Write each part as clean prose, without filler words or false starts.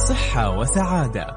صحة وسعادة.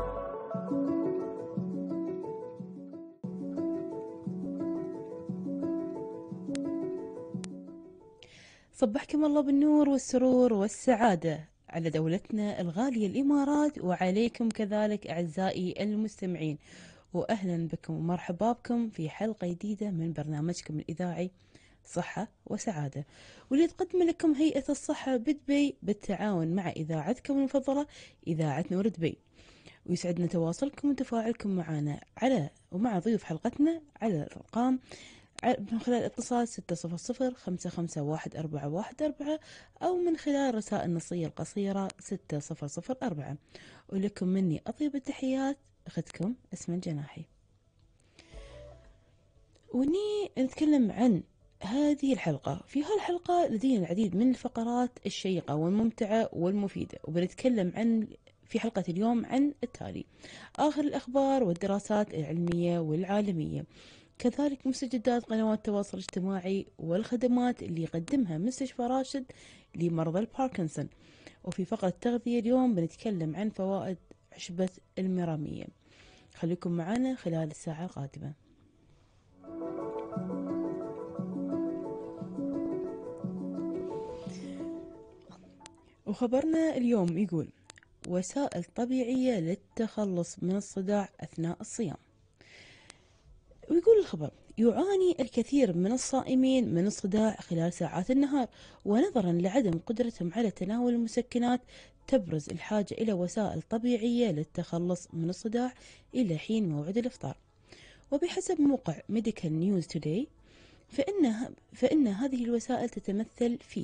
صبحكم الله بالنور والسرور والسعادة على دولتنا الغالية الإمارات، وعليكم كذلك أعزائي المستمعين، وأهلا بكم ومرحبا بكم في حلقة جديدة من برنامجكم الإذاعي صحة وسعادة، واللي تقدم لكم هيئة الصحة بدبي بالتعاون مع إذاعتكم المفضلة إذاعة نور دبي. ويسعدنا تواصلكم وتفاعلكم معنا ومع ضيوف حلقتنا على الأرقام من خلال اتصال 600 55 1414، أو من خلال رسائل نصية القصيرة 6004. ولكم مني أطيب التحيات، أختكم اسم الجناحي. وني نتكلم عن هذه الحلقة. في هالحلقة لدينا العديد من الفقرات الشيقة والممتعة والمفيدة، وبنتكلم في حلقة اليوم عن التالي: آخر الأخبار والدراسات العلمية والعالمية، كذلك مستجدات قنوات التواصل الاجتماعي والخدمات اللي يقدمها مستشفى راشد لمرضى الباركنسون. وفي فقرة التغذية اليوم بنتكلم عن فوائد عشبة المرامية. خليكم معنا خلال الساعة القادمة. وخبرنا اليوم يقول: وسائل طبيعية للتخلص من الصداع أثناء الصيام. ويقول الخبر: يعاني الكثير من الصائمين من الصداع خلال ساعات النهار، ونظرا لعدم قدرتهم على تناول المسكنات تبرز الحاجة إلى وسائل طبيعية للتخلص من الصداع إلى حين موعد الإفطار. وبحسب موقع ميديكال نيوز توداي، فإن هذه الوسائل تتمثل في: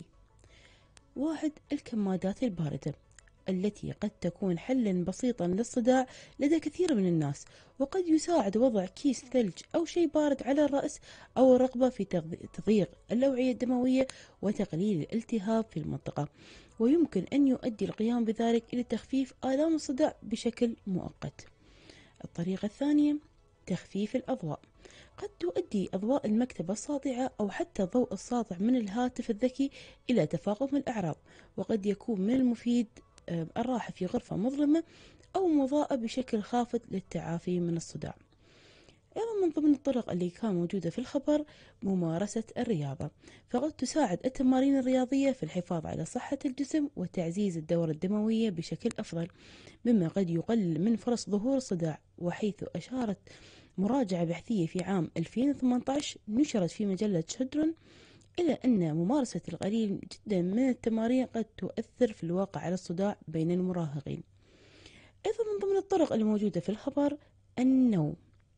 1. الكمادات الباردة، التي قد تكون حلا بسيطا للصداع لدى كثير من الناس، وقد يساعد وضع كيس ثلج أو شيء بارد على الرأس أو الرقبة في تضييق الأوعية الدموية وتقليل الالتهاب في المنطقة، ويمكن أن يؤدي القيام بذلك إلى تخفيف آلام الصداع بشكل مؤقت. الطريقة الثانية: تخفيف الأضواء. قد تؤدي أضواء المكتبة الساطعة أو حتى الضوء الساطع من الهاتف الذكي إلى تفاقم الأعراض، وقد يكون من المفيد الراحة في غرفة مظلمة أو مضاءة بشكل خافت للتعافي من الصداع. أيضا من ضمن الطرق اللي كان موجودة في الخبر ممارسة الرياضة، فقد تساعد التمارين الرياضية في الحفاظ على صحة الجسم وتعزيز الدورة الدموية بشكل أفضل، مما قد يقلل من فرص ظهور الصداع. وحيث أشارت مراجعة بحثية في عام 2018 نشرت في مجلة شدرن إلى أن ممارسة القليل جدا من التمارين قد تؤثر في الواقع على الصداع بين المراهقين. أيضا من ضمن الطرق الموجودة في الخبر النوم.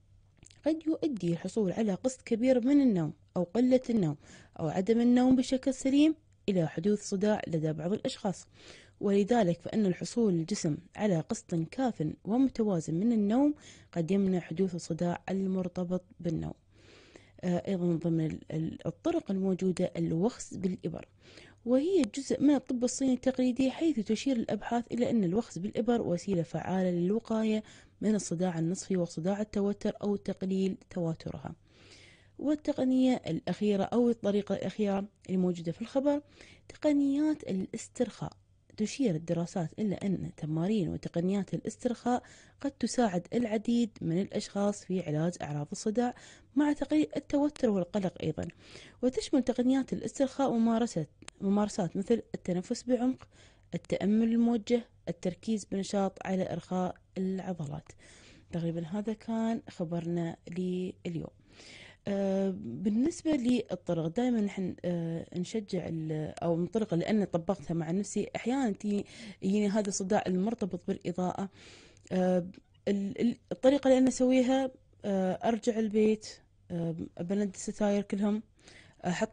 قد يؤدي الحصول على قسط كبير من النوم أو قلة النوم أو عدم النوم بشكل سليم إلى حدوث صداع لدى بعض الأشخاص، ولذلك فإن الحصول الجسم على قسط كاف ومتوازن من النوم قد يمنع حدوث الصداع المرتبط بالنوم. أيضا من ضمن الطرق الموجودة الوخز بالإبر، وهي جزء من الطب الصيني التقليدي، حيث تشير الأبحاث إلى أن الوخز بالإبر وسيلة فعالة للوقاية من الصداع النصفي وصداع التوتر أو تقليل تواترها. والتقنية الأخيرة أو الطريقة الأخيرة الموجودة في الخبر: تقنيات الاسترخاء. تشير الدراسات إلى أن تمارين وتقنيات الاسترخاء قد تساعد العديد من الأشخاص في علاج أعراض الصداع مع تقليل التوتر والقلق أيضا. وتشمل تقنيات الاسترخاء ممارسات مثل التنفس بعمق، التأمل الموجه، التركيز بنشاط على إرخاء العضلات. تقريبا هذا كان خبرنا لليوم. بالنسبة للطرق، دائما نحن نشجع أو الطرق اللي أنا طبقتها مع نفسي، أحيانا يجيني هذا الصداع المرتبط بالإضاءة. الطريقة اللي أنا أسويها: أرجع البيت، أبند الستاير كلهم، أحط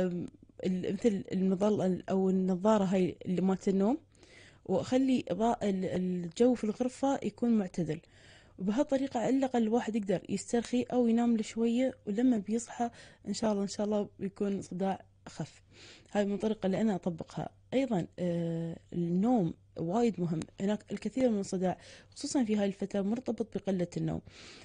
مثل المظلة أو النظارة هاي اللي مالت النوم، وأخلي إضاءة الجو في الغرفة يكون معتدل. وبهالطريقة على الأقل الواحد يقدر يسترخي أو ينام لشوية، ولما بيصحى إن شاء الله بيكون صداع أخف. هاي من الطريقة اللي أنا أطبقها. أيضا النوم وايد مهم. هناك الكثير من الصداع خصوصا في هاي الفترة مرتبط بقلة النوم.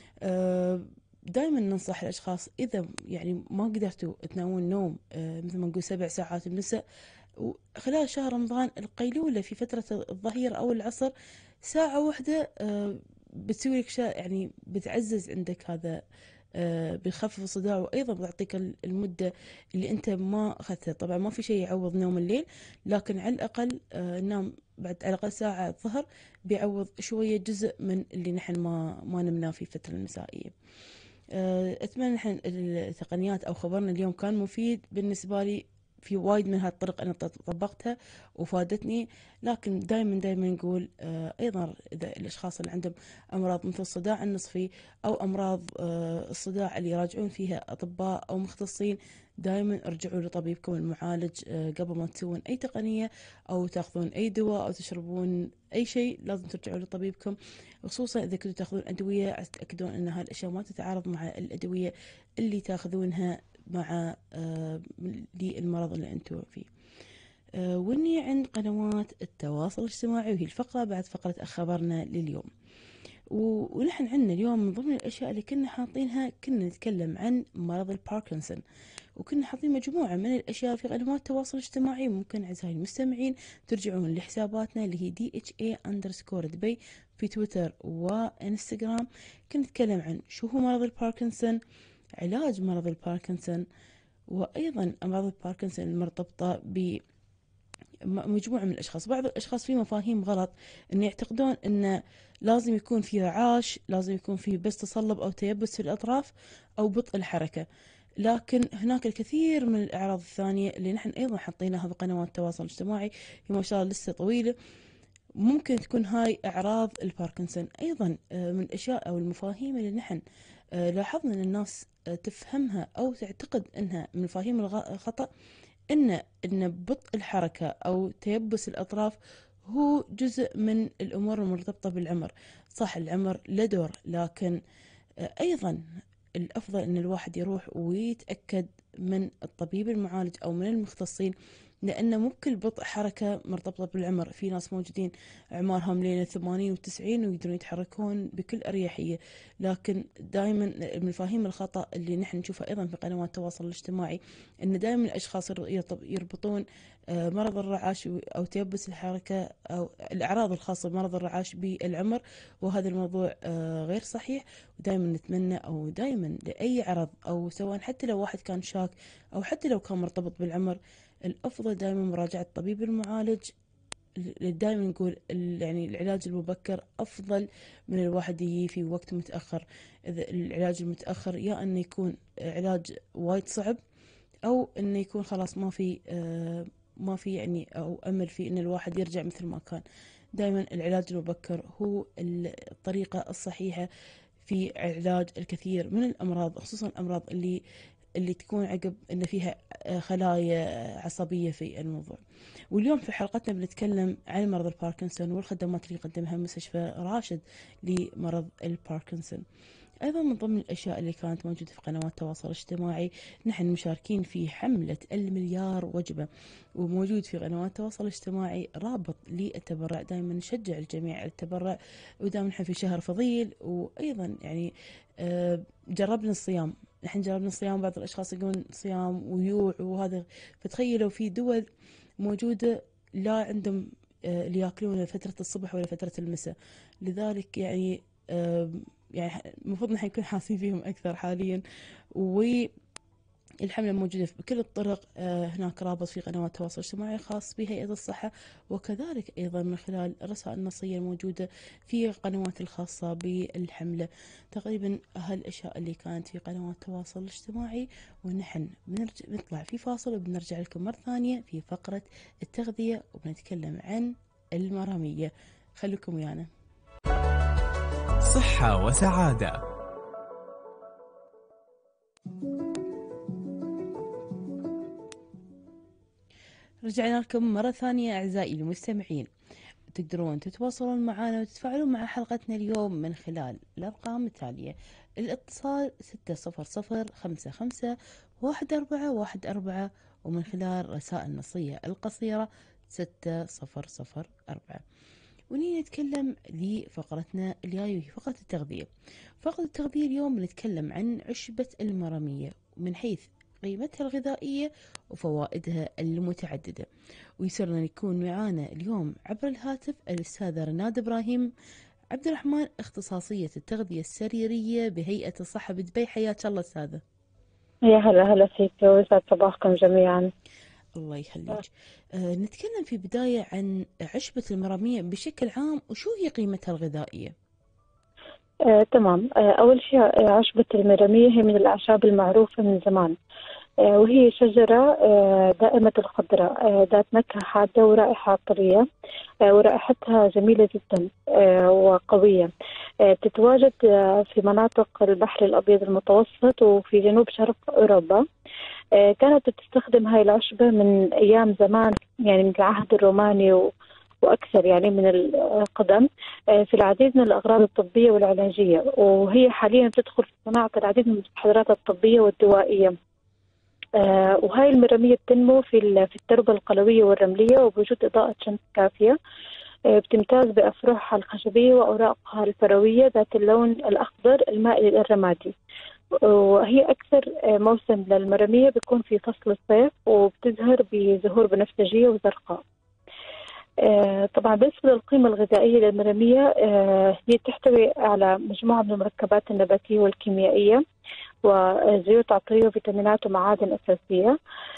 دائما ننصح الأشخاص إذا يعني ما قدرتوا تنامون نوم مثل ما نقول 7 ساعات بنساء، وخلال شهر رمضان القيلولة في فترة الظهيرة أو العصر ساعة واحدة بتسوي لك يعني بتعزز عندك هذا، بيخفف الصداع، وأيضا بتعطيك المدة اللي أنت ما أخذتها. طبعا ما في شيء يعوض نوم الليل، لكن على الأقل نام بعد على الأقل ساعة الظهر، بيعوض شوية جزء من اللي نحن ما نمناه في الفترة المسائية. أتمنى نحن التقنيات أو خبرنا اليوم كان مفيد بالنسبة لي. في وايد من هالطرق أنا طبقتها وفادتني، لكن دائما نقول أيضا إذا الأشخاص اللي عندهم أمراض مثل الصداع النصفي أو أمراض الصداع اللي يراجعون فيها أطباء أو مختصين، دائما ارجعوا لطبيبكم المعالج قبل ما تسوون أي تقنية أو تاخذون أي دواء أو تشربون أي شيء. لازم ترجعوا لطبيبكم، خصوصا إذا كنتوا تاخذون أدوية، تتأكدون أن هالأشياء ما تتعارض مع الأدوية اللي تاخذونها مع للمرض اللي أنتوا فيه. وإني عند قنوات التواصل الاجتماعي، وهي الفقرة بعد فقرة خبرنا لليوم. ونحن عندنا اليوم من ضمن الأشياء اللي كنا حاطينها، كنا نتكلم عن مرض الباركنسون، وكنا حاطين مجموعة من الأشياء في قنوات التواصل الاجتماعي. ممكن أعزائي المستمعين ترجعون لحساباتنا اللي هي DHA_دبي في تويتر وإنستغرام. كنا نتكلم عن شو هو مرض الباركنسون، علاج مرض الباركنسون، وأيضا أمراض الباركنسون المرتبطة بمجموعة من الأشخاص. بعض الأشخاص في مفاهيم غلط، أن يعتقدون أن لازم يكون في رعاش، لازم يكون في بس تصلب أو تيبس في الأطراف أو بطء الحركة. لكن هناك الكثير من الأعراض الثانية اللي نحن أيضا حطيناها بقنوات التواصل الاجتماعي، هي ما شاء الله لسه طويلة. ممكن تكون هاي أعراض الباركنسون. أيضا من الأشياء أو المفاهيم اللي نحن لاحظنا أن الناس تفهمها أو تعتقد أنها من مفاهيم الخطأ، ان بطء الحركة او تيبس الاطراف هو جزء من الامور المرتبطة بالعمر. صح، العمر له دور، لكن ايضا الافضل ان الواحد يروح ويتأكد من الطبيب المعالج او من المختصين، لأن مو بكل بطء حركة مرتبطة بالعمر. في ناس موجودين أعمارهم لين 80 و90 ويقدرون يتحركون بكل أريحية. لكن دائما من مفاهيم الخطأ اللي نحن نشوفها أيضا في قنوات التواصل الاجتماعي، أن دائما الأشخاص يربطون مرض الرعاش أو تيبس الحركة أو الأعراض الخاصة بمرض الرعاش بالعمر، وهذا الموضوع غير صحيح. ودائما نتمنى، أو دائما لأي عرض أو سواء حتى لو واحد كان شاك أو حتى لو كان مرتبط بالعمر، الأفضل دائما مراجعة الطبيب المعالج. دائما نقول يعني العلاج المبكر أفضل من الواحد يجي في وقت متأخر. إذا العلاج المتأخر يا أنه يكون علاج وايد صعب، أو أنه يكون خلاص ما في يعني أو أمل في أن الواحد يرجع مثل ما كان. دائما العلاج المبكر هو الطريقة الصحيحة في علاج الكثير من الأمراض، خصوصا الأمراض اللي تكون عقب ان فيها خلايا عصبية في الموضوع. واليوم في حلقتنا بنتكلم عن مرض الباركنسون والخدمات اللي يقدمها مستشفى راشد لمرض الباركنسون. أيضا من ضمن الأشياء اللي كانت موجودة في قنوات التواصل الاجتماعي، نحن مشاركين في حملة المليار وجبة، وموجود في قنوات التواصل الاجتماعي رابط للتبرع. دائما نشجع الجميع على التبرع، ودائما نحن في شهر فضيل. وأيضا يعني جربنا الصيام، نحن جربنا الصيام. بعض الأشخاص يقولون صيام ويوع وهذا، فتخيلوا في دول موجودة لا عندهم اللي ياكلونه فترة الصبح ولا فترة المساء. لذلك يعني المفروض نحن نكون حاسين فيهم أكثر حاليا. والحملة موجودة بكل الطرق. هناك رابط في قنوات التواصل الاجتماعي خاص بهيئة الصحة، وكذلك أيضا من خلال الرسائل النصية الموجودة في قنوات الخاصة بالحملة. تقريبا هالأشياء اللي كانت في قنوات التواصل الاجتماعي. ونحن نطلع في فاصل، وبنرجع لكم مرة ثانية في فقرة التغذية، وبنتكلم عن المرامية. خليكم ويانا. صحة وسعادة. رجعنا لكم مرة ثانية أعزائي المستمعين. تقدرون تتواصلون معنا وتتفاعلون مع حلقتنا اليوم من خلال الأرقام التالية: الاتصال 600551414، ومن خلال رسائل نصية القصيرة 6004. ونيجي نتكلم لفقرتنا الجاية، وهي فقرة التغذية. فقرة التغذية اليوم بنتكلم عن عشبة المرامية من حيث قيمتها الغذائية، وفوائدها المتعددة. ويسرنا يكون معانا اليوم عبر الهاتف الأستاذة رناد إبراهيم عبد الرحمن، اختصاصية التغذية السريرية بهيئة الصحة بدبي. حياك الله أستاذة. يا هلا فيك، ويسعد صباحكم جميعا. الله يخليك. نتكلم في بداية عن عشبة المرامية بشكل عام، وشو هي قيمتها الغذائية؟ تمام. أول شيء، عشبة المرامية هي من الأعشاب المعروفة من زمان. وهي شجرة دائمة الخضراء، ذات نكهة حادة ورائحة طرية. ورائحتها جميلة جدا وقوية. تتواجد في مناطق البحر الأبيض المتوسط وفي جنوب شرق أوروبا. كانت تستخدم هاي العشبة من أيام زمان، يعني من العهد الروماني وأكثر يعني من القدم، في العديد من الأغراض الطبية والعلاجية. وهي حاليا تدخل في صناعة العديد من المستحضرات الطبية والدوائية. وهاي المرامية بتنمو في التربة القلوية والرملية، وبوجود إضاءة شمس كافية. بتمتاز بأفرعها الخشبية وأوراقها الفروية ذات اللون الأخضر المائل الرمادي. وهي أكثر موسم للمرامية بيكون في فصل الصيف، وبتزهر بزهور بنفسجية وزرقاء. طبعا بالنسبة للقيمة الغذائية للمرامية، هي تحتوي على مجموعة من المركبات النباتية والكيميائية وزيوت عطرية وفيتامينات ومعادن أساسية.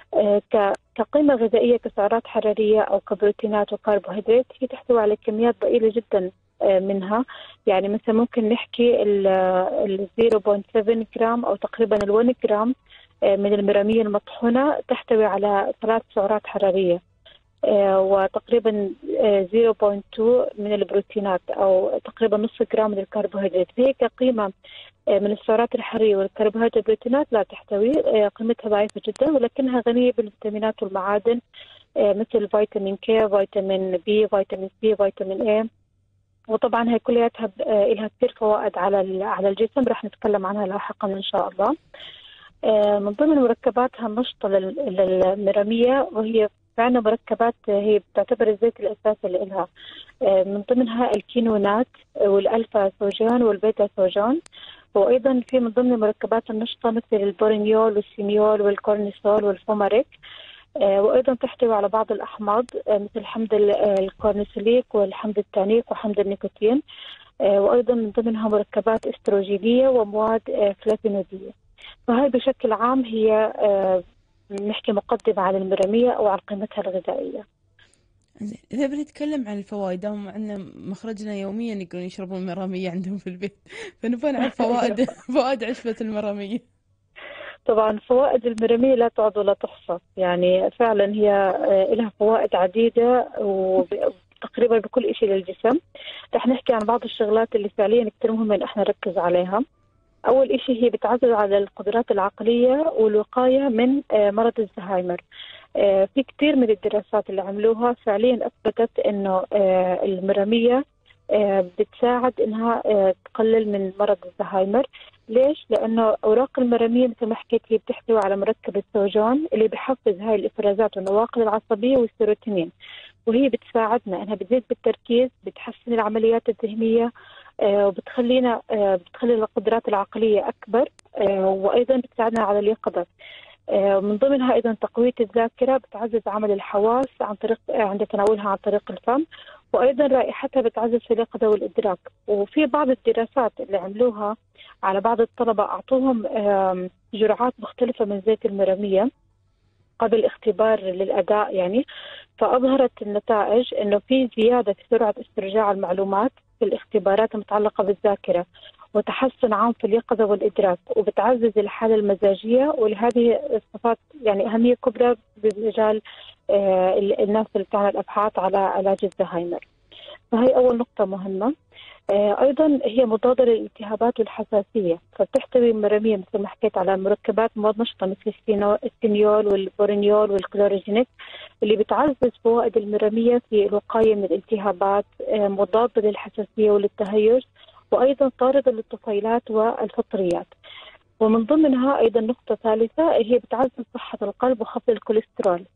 كقيمة غذائية كسعرات حرارية أو كبروتينات وكربوهيدرات، هي تحتوي على كميات ضئيلة جدا منها. يعني مثلا ممكن نحكي ال 0.7 جرام أو تقريبا ال 1 جرام من المرامية المطحونة تحتوي على 3 سعرات حرارية، وتقريبا 0.2 من البروتينات أو تقريبا نصف جرام من الكربوهيدرات. هي كقيمة من السعرات الحرارية والكربوهيدرات والبروتينات لا تحتوي، قيمتها ضعيفة جدا، ولكنها غنية بالفيتامينات والمعادن مثل فيتامين كي، فيتامين بي، فيتامين سي، فيتامين اي. وطبعا هي كلياتها لها كثير فوائد على الجسم، رح نتكلم عنها لاحقا ان شاء الله. من ضمن مركباتها النشطة للمرامية، وهي فعلا مركبات هي بتعتبر الزيت الأساسي لها. من ضمنها الكينونات والألفا سوجان والبيتا سوجان. وأيضا في من ضمن المركبات النشطة مثل البورينيول والسيميول والكورنيسول والفوماريك. وأيضا تحتوي على بعض الأحماض مثل حمض الكورنيسوليك والحمض التانيك وحمض النيكوتين. وأيضا من ضمنها مركبات استروجينية ومواد فلافينودية. فهي بشكل عام هي نحكي مقدمة عن المرامية أو عن قيمتها الغذائية. إذا بنتكلم عن الفوائد، دام أن مخرجنا يوميا يقولون يشربون مرامية عندهم في البيت، فنبغى نعرف فوائد عشبة المرامية. طبعا فوائد المرامية لا تعد ولا تحصى، يعني فعلا هي لها فوائد عديدة وتقريبا بكل شيء للجسم. رح نحكي عن بعض الشغلات اللي فعليا كثير مهمة إن احنا نركز عليها. أول شيء هي بتعزز على القدرات العقلية والوقاية من مرض الزهايمر. في كثير من الدراسات اللي عملوها فعليا أثبتت إنه المرامية بتساعد إنها تقلل من مرض الزهايمر. ليش؟ لأنه أوراق المرامية مثل ما حكيت هي بتحتوي على مركب السوجان اللي بحفز هاي الإفرازات والنواقل العصبية والسيروتونين، وهي بتساعدنا إنها بتزيد بالتركيز، بتحسن العمليات الذهنية، وبتخلي القدرات العقلية أكبر، وأيضا بتساعدنا على اليقظة. من ضمنها أيضا تقوية الذاكرة، بتعزز عمل الحواس عند تناولها عن طريق الفم، وأيضا رائحتها بتعزز في اليقظة والإدراك. وفي بعض الدراسات اللي عملوها على بعض الطلبة أعطوهم جرعات مختلفة من زيت المرامية قبل اختبار للأداء يعني، فأظهرت النتائج أنه في زيادة في سرعة استرجاع المعلومات في الاختبارات المتعلقة بالذاكرة، وتحسن عام في اليقظة والإدراك، وبتعزز الحالة المزاجية. ولهذه الصفات يعني أهمية كبرى بمجال الناس اللي بتعمل أبحاث على علاج الزهايمر. فهي أول نقطة مهمة. أيضا هي مضادة للالتهابات والحساسية، فبتحتوي المرامية مثل ما حكيت على مركبات مواد نشطة مثل السينيول والبورينيول والكلوروجينيك، اللي بتعزز فوائد المرامية في الوقاية من الالتهابات، مضادة للحساسية وللتهيج، وأيضا طاردة للطفيلات والفطريات. ومن ضمنها أيضا نقطة ثالثة هي بتعزز صحة القلب وخفض الكوليسترول.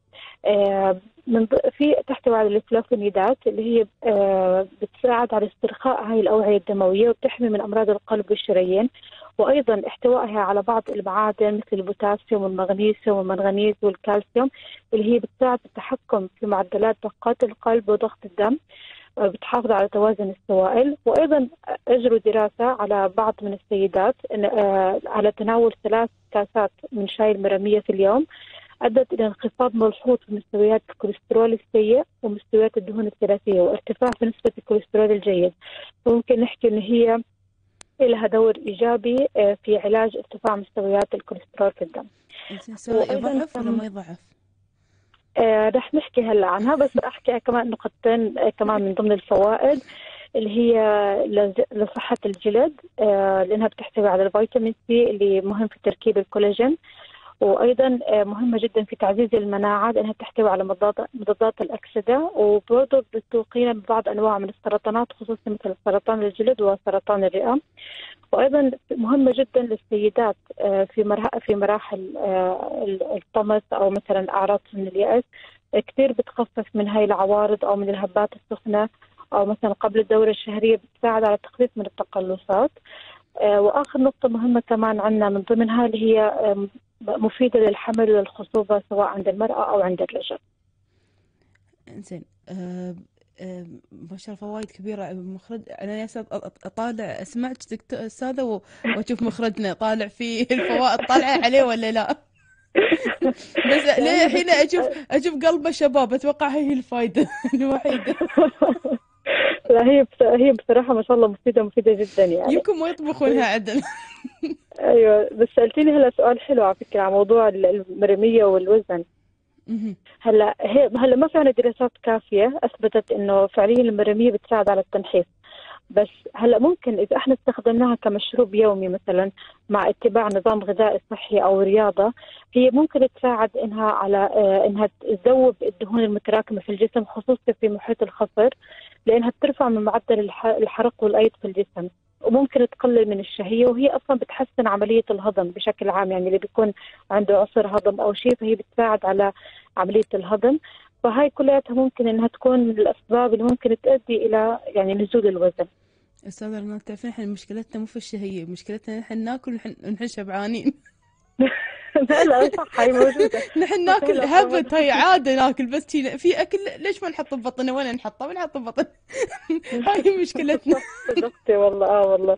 في تحتوي على الفلافونيدات اللي هي بتساعد على استرخاء هاي الأوعية الدموية، وبتحمي من أمراض القلب والشرايين. وأيضا احتوائها على بعض المعادن مثل البوتاسيوم والمغنيسيوم والمنغنيز والكالسيوم، اللي هي بتساعد بالتحكم في معدلات دقات القلب وضغط الدم، بتحافظ على توازن السوائل. وأيضا أجروا دراسة على بعض من السيدات على تناول 3 كاسات من شاي المرامية في اليوم، أدت إلى انخفاض ملحوظ في مستويات الكوليسترول السيء ومستويات الدهون الثلاثية وارتفاع في نسبة الكوليسترول الجيد. فممكن نحكي إن هي لها دور إيجابي في علاج ارتفاع مستويات الكوليسترول في الدم. سؤال، يضعف ولا ما يضعف؟ رح نحكي هلا عنها، بس أحكي كمان نقطتين كمان من ضمن الفوائد اللي هي لصحة الجلد، لأنها بتحتوي على الفيتامين سي اللي مهم في تركيب الكولاجين، وأيضا مهمة جدا في تعزيز المناعة لأنها تحتوي على مضادات الأكسدة، وبرضه بتوقينا ببعض أنواع من السرطانات خصوصا مثل سرطان الجلد وسرطان الرئة. وأيضا مهمة جدا للسيدات في مراحل الطمس أو مثلا أعراض من اليأس، كثير بتخفف من هاي العوارض أو من الهبات السخنة، أو مثلا قبل الدورة الشهرية بتساعد على التخفيف من التقلصات. وآخر نقطة مهمة كمان عندنا من ضمنها اللي هي مفيدة للحمل وللخصوبة سواء عند المرأة أو عند الرجل. إنزين، ما شاء الله فوائد كبيرة. مخرج أنا يا أستاذ أطالع، سمعت دكتور أستاذة وأشوف مخرجنا طالع فيه الفوائد، طالعة عليه ولا لا؟ بس ليه الحين أشوف قلبه شباب، أتوقع هي الفائدة الوحيدة. لا، هي بصراحة ما شاء الله مفيدة جدا يعني. يمكن ما يطبخونها عدل. ايوه، بس سألتيني هلا سؤال حلو على فكرة عن موضوع المرمية والوزن. هلا ما في عندنا دراسات كافية أثبتت إنه فعليا المرمية بتساعد على التنحيف، بس هلا ممكن إذا احنا استخدمناها كمشروب يومي مثلا مع اتباع نظام غذائي صحي أو رياضة، هي ممكن تساعد إنها تذوب الدهون المتراكمة في الجسم خصوصا في محيط الخصر، لأنها بترفع من معدل الحرق والأيض في الجسم، وممكن تقلل من الشهية، وهي أصلا بتحسن عملية الهضم بشكل عام. يعني اللي بيكون عنده عسر هضم أو شيء فهي بتساعد على عملية الهضم. فهاي كلها ممكن إنها تكون من الأسباب اللي ممكن تؤدي إلى يعني نزول الوزن. أستاذ رنا، تعرفين إحنا مشكلتنا مو في الشهية، مشكلتنا نحن ناكل ونحن شبعانين. لا صح، هاي موجودة. نحن ناكل هبت، هاي عادة ناكل، بس في أكل ليش ما نحطه ببطننا؟ وين نحطه؟ بنحطه ببطن. هاي مشكلتنا. صدقتي والله، والله.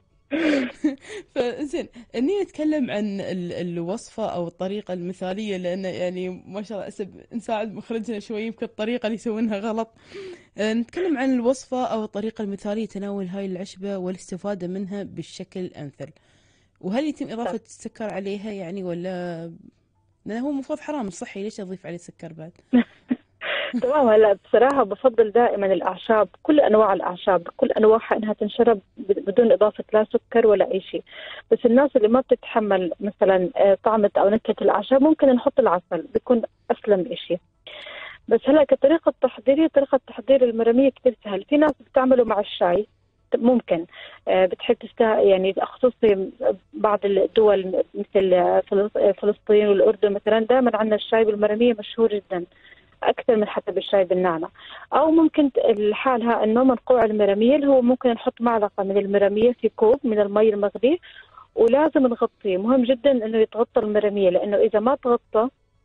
فزين، اني نتكلم عن الوصفة او الطريقة المثالية، لان يعني ما شاء الله نساعد مخرجنا شوي، يمكن الطريقة اللي يسوونها غلط. نتكلم عن الوصفة او الطريقة المثالية تناول هاي العشبة والاستفادة منها بالشكل الامثل. وهل يتم اضافة السكر عليها يعني، ولا لانه هو المفروض حرام مش صحي، ليش اضيف عليه سكر بعد؟ تمام. هلا بصراحة بفضل دائما الأعشاب، كل أنواع الأعشاب كل أنواعها إنها تنشرب بدون إضافة لا سكر ولا أي شيء. بس الناس اللي ما بتتحمل مثلا طعمة أو نكهة الأعشاب ممكن نحط العسل، بيكون أسلم إشي. بس هلا كطريقة تحضيرية، طريقة تحضير المرامية كتير سهل. في ناس بتعمله مع الشاي، ممكن بتحب يعني خصوصي بعض الدول مثل فلسطين والأردن مثلا، دائما عندنا الشاي بالمرامية مشهور جدا أكثر من حتى بالشاي بالنعناع. أو ممكن لحالها إنه منقوع المرامية اللي هو ممكن نحط معلقة من المرامية في كوب من المي المغلي، ولازم نغطيه. مهم جدا إنه يتغطى المرامية، لأنه إذا ما تغطى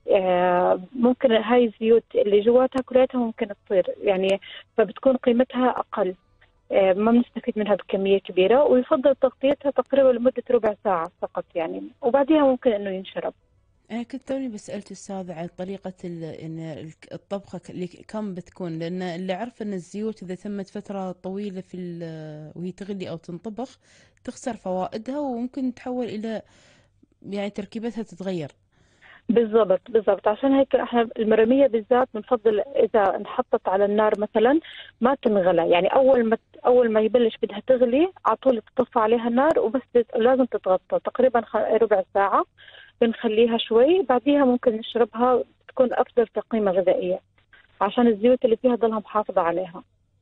ممكن هاي الزيوت اللي جواتها كلها ممكن تطير يعني، فبتكون قيمتها أقل، ما بنستفيد منها بكمية كبيرة. ويفضل تغطيتها تقريبا لمدة ربع ساعة فقط يعني، وبعديها ممكن إنه ينشرب. أنا كنت توني بسألت الأستاذ عن طريقة إن الطبخة اللي كم بتكون، لأن اللي أعرف إن الزيوت إذا تمت فترة طويلة وهي تغلي أو تنطبخ تخسر فوائدها، وممكن تحول إلى يعني تركيبتها تتغير. بالضبط. عشان هيك احنا المرمية بالذات بنفضل اذا انحطت على النار مثلا ما تنغلى، يعني اول ما يبلش بدها تغلي على طول تطفى عليها النار، وبس لازم تتغطى تقريبا ربع ساعة، بنخليها شوي، بعديها ممكن نشربها، تكون افضل كقيمة غذائية عشان الزيوت اللي فيها ضلها محافظة عليها.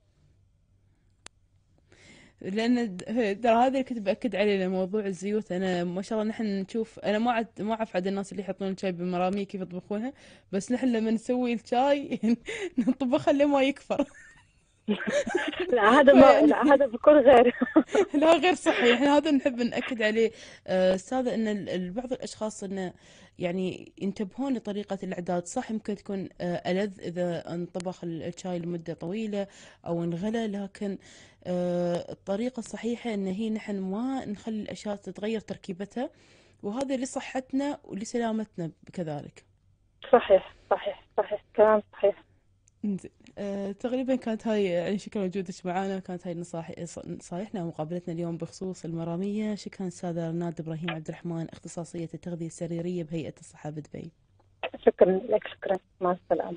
لأن ترى هذا اللي كنت بأكد عليه، لموضوع الزيوت. أنا ما شاء الله نحن نشوف، أنا ما أعرف عاد الناس اللي يحطون الشاي بمرامي كيف يطبخونها، بس نحن لما نسوي الشاي نطبخه لما يكفر. لا هذا ما، فيعني لا هذا بكل غير. لا، غير صحي. احنا هذا نحب نأكد عليه استاذة، ان بعض الاشخاص انه يعني ينتبهون لطريقة الاعداد. صح، يمكن تكون ألذ اذا انطبخ الشاي لمدة طويلة او انغلى، لكن الطريقة الصحيحة ان هي نحن ما نخلي الاشياء تتغير تركيبتها، وهذا لصحتنا ولسلامتنا كذلك. صحيح صحيح صحيح، كلام صحيح. انزين. تقريبا كانت هاي، يعني شكرا لوجودك معنا. كانت هاي نصايحنا ومقابلتنا اليوم بخصوص المرامية. شكرا أستاذة رناد إبراهيم عبد الرحمن، اختصاصية التغذية السريرية بهيئة الصحة بدبي. شكرا لك، شكرا، مع السلامة.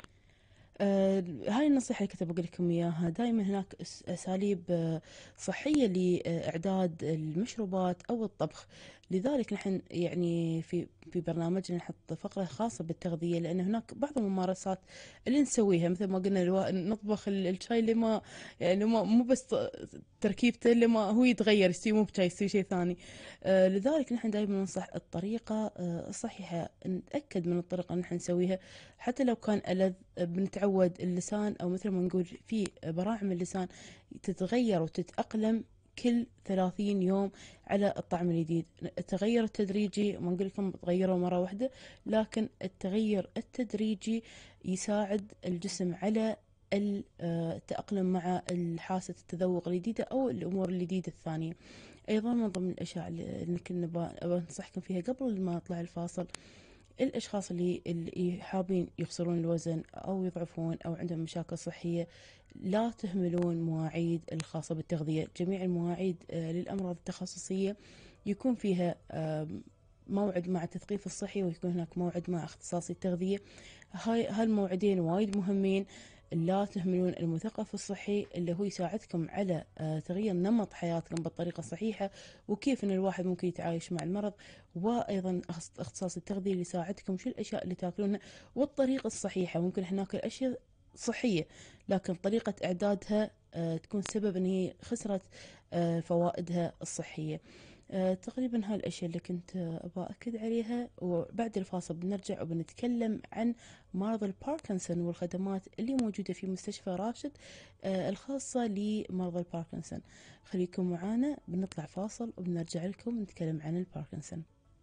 هاي النصيحة اللي كنت بقول لكم إياها. دائما هناك أساليب صحية لإعداد المشروبات أو الطبخ. لذلك نحن يعني في برنامجنا نحط فقرة خاصة بالتغذية، لأن هناك بعض الممارسات اللي نسويها، مثل ما قلنا نطبخ الشاي اللي ما يعني ما مو بس تركيبته اللي ما هو يتغير، يصير مو بشاي، يصير شيء ثاني. لذلك نحن دائما ننصح الطريقة الصحيحة، نتأكد من الطريقة اللي نحن نسويها حتى لو كان ألذ. بنتعود اللسان، أو مثل ما نقول في براعم اللسان تتغير وتتأقلم كل 30 يوم على الطعم الجديد. التغير التدريجي، ما نقول لكم تغيروا مرة واحدة، لكن التغير التدريجي يساعد الجسم على التأقلم مع حاسة التذوق الجديدة أو الأمور الجديدة الثانية. أيضا من ضمن الأشياء اللي كنا بنصحكم فيها قبل ما أطلع الفاصل، الأشخاص اللي حابين يخسرون الوزن أو يضعفون أو عندهم مشاكل صحية، لا تهملون مواعيد الخاصة بالتغذية. جميع المواعيد للأمراض التخصصية يكون فيها موعد مع التثقيف الصحي، ويكون هناك موعد مع اختصاصي التغذية. هالموعدين وايد مهمين. لا تهملون المثقف الصحي اللي هو يساعدكم على تغيير نمط حياتكم بالطريقة الصحيحة، وكيف ان الواحد ممكن يتعايش مع المرض. وايضا اختصاص التغذية اللي يساعدكم شو الاشياء اللي تاكلونها والطريقة الصحيحة. ممكن احنا ناكل اشياء صحية، لكن طريقة اعدادها تكون سبب ان هي خسرت فوائدها الصحية. تقريبا هالأشياء اللي كنت أبغى أكد عليها. وبعد الفاصل بنرجع وبنتكلم عن مرض الباركنسون والخدمات اللي موجودة في مستشفى راشد الخاصة لمرضى الباركنسون. خليكم معانا، بنطلع فاصل وبنرجع لكم نتكلم عن الباركنسون.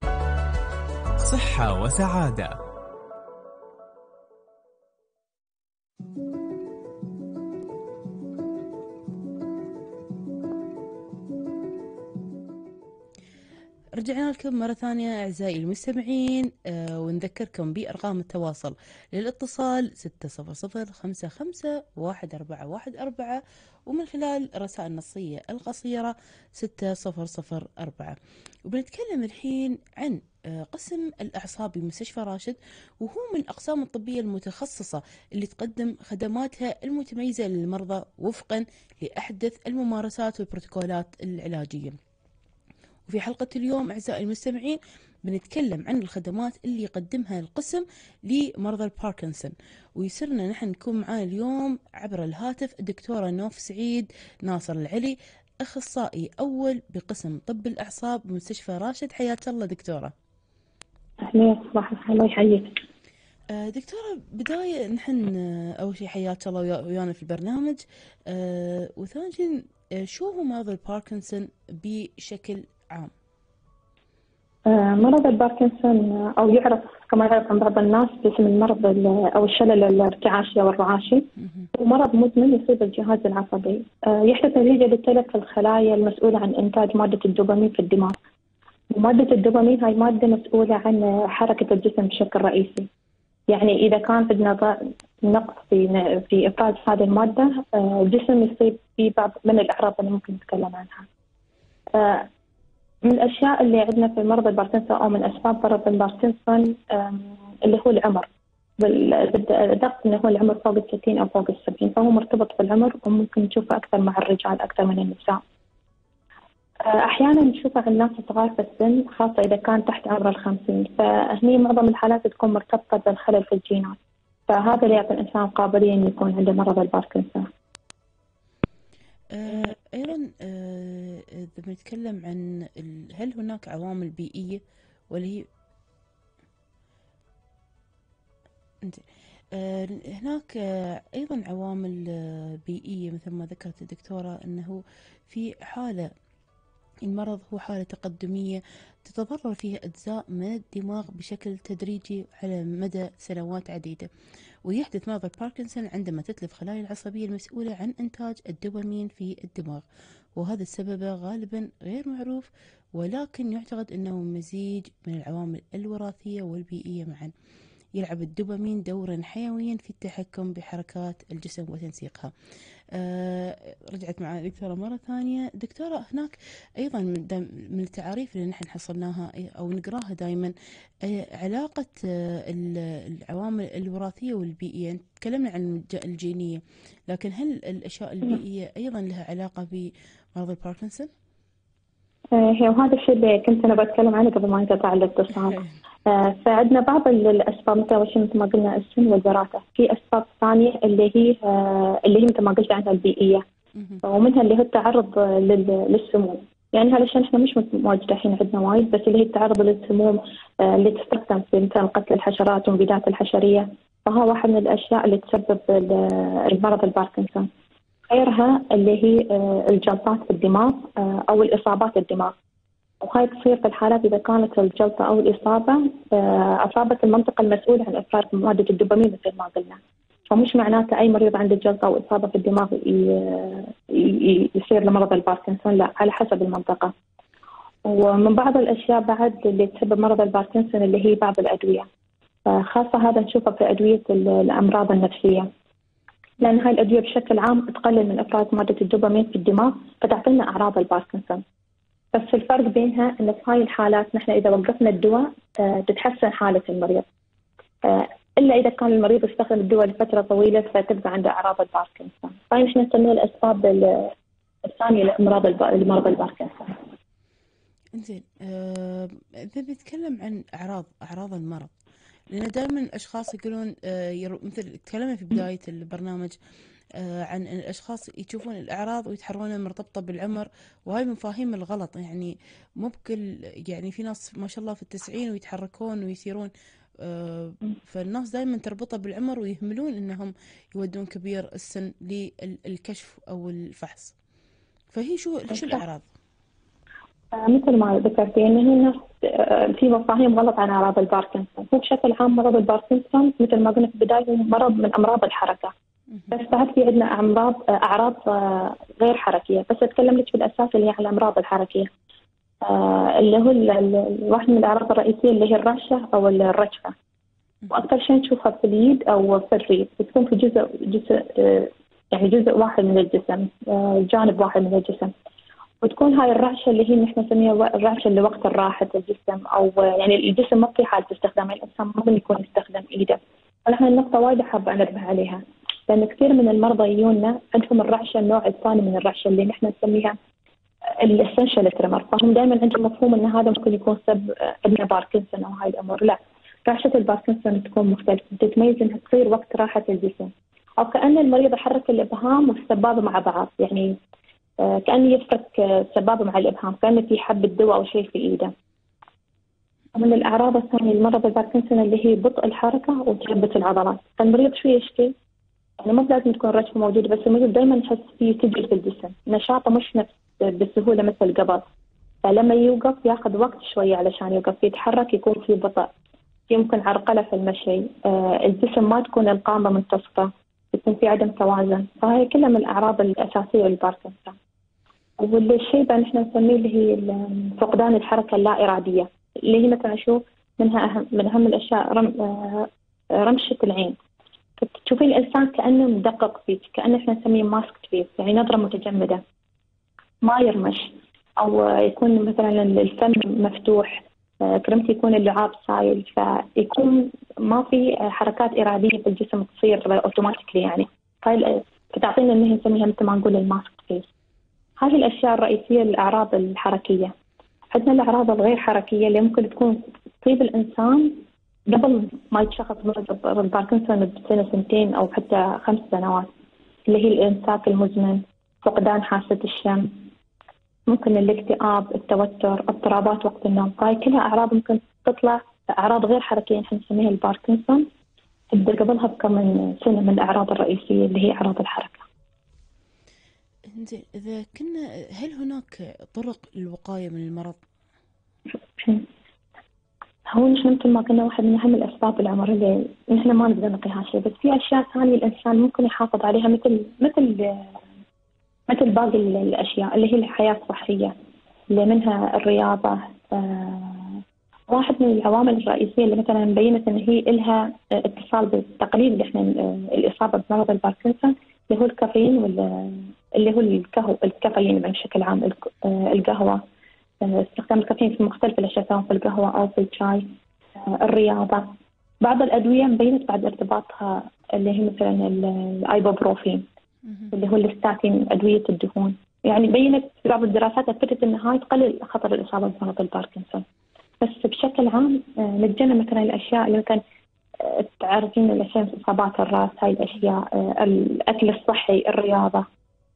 صحة وسعادة. رجعنا لكم مرة ثانية أعزائي المستمعين، ونذكركم بأرقام التواصل للاتصال 600551414، ومن خلال الرسائل النصية القصيرة 6004. وبنتكلم الحين عن قسم الأعصاب بمستشفى راشد، وهو من الأقسام الطبية المتخصصة اللي تقدم خدماتها المتميزة للمرضى وفقا لأحدث الممارسات والبروتوكولات العلاجية. وفي حلقة اليوم أعزائي المستمعين بنتكلم عن الخدمات اللي يقدمها القسم لمرضى الباركنسون. ويسرنا نحن نكون معانا اليوم عبر الهاتف الدكتورة نوف سعيد ناصر العلي، أخصائي أول بقسم طب الأعصاب بمستشفى راشد. حياك الله دكتورة. أهلا، صباح الخير، الله يحييك. دكتورة، بداية نحن أول شيء حياك الله ويانا في البرنامج. وثاني شيء شو هو مرض الباركنسون بشكل عام؟ مرض الباركنسون أو يعرف كما يعرف عند بعض الناس باسم المرض أو الشلل الارتعاشي أو الرعاشي، هو مرض مزمن يصيب الجهاز العصبي. يحدث نتيجة لتلف في الخلايا المسؤولة عن إنتاج مادة الدوبامين في الدماغ. ومادة الدوبامين هاي مادة مسؤولة عن حركة الجسم بشكل رئيسي. يعني إذا كان عندنا نقص في إفراز هذه المادة، الجسم يصيب في بعض من الأعراض اللي ممكن نتكلم عنها. من الأشياء اللي عندنا في مرض الباركنسون أو من أسباب مرض الباركنسون اللي هو العمر، بالضبط إنه هو العمر فوق 60 أو فوق 70، فهو مرتبط بالعمر وممكن نشوفه أكثر مع الرجال أكثر من النساء. أحيانا نشوفه عند الناس الصغار في السن، خاصة إذا كان تحت عمر 50، فهني معظم الحالات تكون مرتبطة بالخلل في الجينات، فهذا اللي يعطي الإنسان قابلية إنه يكون عنده مرض الباركنسون. أيضا إذا بنتكلم عن هل هناك عوامل بيئية ولا هي هناك أيضا عوامل بيئية مثل ما ذكرت الدكتورة، أنه في حالة المرض هو حالة تقدمية تتضرر فيها أجزاء من الدماغ بشكل تدريجي على مدى سنوات عديدة. ويحدث مرض باركنسون عندما تتلف خلايا العصبية المسؤولة عن إنتاج الدوبامين في الدماغ، وهذا السبب غالبا غير معروف، ولكن يعتقد أنه مزيج من العوامل الوراثية والبيئية معا. يلعب الدوبامين دورا حيويا في التحكم بحركات الجسم وتنسيقها. رجعت مع دكتورة مرة ثانية. دكتورة، هناك أيضا من التعاريف اللي نحن حصلناها أو نقراها دائما علاقة العوامل الوراثية والبيئية. تكلمنا عن الجينية، لكن هل الأشياء البيئية أيضا لها علاقة بمرض الباركنسون؟ هي وهذا الشيء اللي كنت أنا بتكلم عنه قبل ما انقطع الاتصال. فعندنا بعض الأسباب مثل ما قلنا السن والوراثة. في أسباب ثانية اللي هي مثل ما قلت عنها البيئية، ومنها اللي هو التعرض للسموم. يعني علشان احنا مش مواجدة الحين عندنا وايد، بس اللي هي التعرض للسموم اللي تستخدم في مثلا قتل الحشرات والمبيدات الحشرية، فهو واحد من الأشياء اللي تسبب المرض الباركنسون. غيرها اللي هي الجلطات في الدماغ أو الإصابات الدماغ، وهاي تصير في الحالات إذا كانت الجلطة أو الإصابة أصابت المنطقة المسؤولة عن إفراز مادة الدوبامين مثل ما قلنا. فمش معناته أي مريض عنده جلطة أو إصابة في الدماغ يصير لمرض الباركنسون، لا، على حسب المنطقة. ومن بعض الأشياء بعد اللي تسبب مرض الباركنسون اللي هي بعض الأدوية، خاصة هذا نشوفه في أدوية الأمراض النفسية، لأن هاي الأدوية بشكل عام تقلل من إفراز مادة الدوبامين في الدماغ فتعطينا أعراض الباركنسون. بس الفرق بينها إن في هاي الحالات نحن إذا وقفنا الدواء تتحسن حالة المريض، إلا إذا كان المريض يستخدم الدواء لفترة طويلة فتبقى عنده أعراض الباركنسون. هاي نحن نسميها الأسباب الثانية لأمراض المرض الباركنسون. إنزين، إذا بنتكلم عن أعراض المرض، لأن دائما الأشخاص يقولون مثل تكلمنا في بداية البرنامج عن أن الأشخاص يشوفون الأعراض ويتحرون مرتبطة بالعمر، وهاي مفاهيم الغلط. يعني مو بكل، يعني في ناس ما شاء الله في 90 ويتحركون ويسيرون، فالناس دائما تربطها بالعمر ويهملون أنهم يودون كبير السن للكشف أو الفحص. فهي شو الأعراض؟ مثل ما ذكرتي إن الناس في مفاهيم غلط عن أعراض الباركنسون. هو بشكل عام مرض الباركنسون مثل ما قلنا في البداية هو مرض من أمراض الحركة، بس بعد في عندنا أعراض غير حركية. بس أتكلم لك بالأساس اللي هي على الأمراض الحركية، اللي هو واحد من الأعراض الرئيسية اللي هي الرشة أو الرجفة، وأكثر شيء نشوفها في اليد أو في الريد، بتكون في جزء يعني جزء واحد من الجسم، جانب واحد من الجسم. وتكون هاي الرعشة اللي هي نحن نسميها الرعشة اللي وقت راحة الجسم، أو يعني الجسم ما في حالة استخدام الإنسان ممكن يكون يستخدم إيده. ونحن النقطة وايد حابة أنبه عليها، لأن كثير من المرضى يجونا عندهم الرعشة النوع الثاني من الرعشة اللي نحن نسميها الاسنشال تريمر، فهم دائما عندهم مفهوم أن هذا ممكن يكون سبب عندنا باركنسون أو هاي الأمور. لا، رعشة الباركنسون تكون مختلفة، تتميز أنها تصير وقت راحة الجسم، أو كأن المريض يحرك الإبهام والسبابة مع بعض، يعني كأنه يفرك السبابة مع الإبهام، كأنه في حبة دواء أو شيء في إيده. ومن الأعراض الثانية لمرض الباركنسون اللي هي بطء الحركة وتثبت العضلات. فالمريض شو يشكي؟ يعني مو لازم تكون رشفة موجودة، بس المريض دائما يحس فيه تجل في الجسم، نشاطه مش نفس بسهولة مثل قبل. فلما يوقف ياخذ وقت شوية علشان يوقف، يتحرك يكون في بطء، يمكن عرقلة في المشي، الجسم ما تكون القامة منتصفة، يكون في عدم توازن. فهي كلها من الأعراض الأساسية للباركنسون. والشيء بقى نحن نسميه اللي هي فقدان الحركة اللا إرادية، اللي هي مثلا شو منها من أهم الأشياء رمشة العين. تشوفين الإنسان كأنه مدقق فيك، كأنه احنا نسميه ماسك فيس، يعني نظرة متجمدة، ما يرمش، أو يكون مثلا الفم مفتوح، كرمتي يكون اللعاب سايل، فيكون ما في حركات إرادية في الجسم تصير أوتوماتيكلي. يعني هاي فتعطينا إنه نسميها مثل ما نقول الماسك فيس. هذه الأشياء الرئيسية للأعراض الحركية. عندنا الأعراض الغير حركية اللي ممكن تكون تصيب الإنسان قبل ما يتشخص مرض الباركنسون بسنة سنتين أو حتى 5 سنوات، اللي هي الإمساك المزمن، فقدان حاسة الشم، ممكن الاكتئاب، التوتر، اضطرابات وقت النوم. هاي كلها أعراض ممكن تطلع أعراض غير حركية نحن نسميها الباركنسون تبدأ قبلها بكم من سنة من الأعراض الرئيسية اللي هي أعراض الحركة. إنزين، إذا كنا، هل هناك طرق للوقاية من المرض؟ هو نحن مثل ما قلنا واحد من أهم الأسباب العمر اللي نحن ما نقدر نقيها شيء، بس في أشياء ثانية الإنسان ممكن يحافظ عليها مثل باقي الأشياء اللي هي الحياة الصحية، اللي منها الرياضة. واحد من العوامل الرئيسية اللي مثلا بينت إن هي إلها اتصال بالتقليل اللي إحنا الإصابة بمرض الباركنسون، اللي هو الكافيين اللي هو الكافيين بشكل عام، القهوة، استخدام الكافيين في مختلف الأشياء سواء في القهوة أو في الشاي، الرياضة. بعض الأدوية بينت بعد ارتباطها اللي هي مثلا الأيبوبروفين اللي هو الستاتين، أدوية الدهون، يعني بينت في بعض الدراسات أثبتت أن هاي تقلل خطر الإصابة بمرض الباركنسون. بس بشكل عام نتجنب مثلا الأشياء اللي مثلا تعرفين الأشياء مثل إصابات الرأس، هاي الأشياء، الأكل الصحي، الرياضة.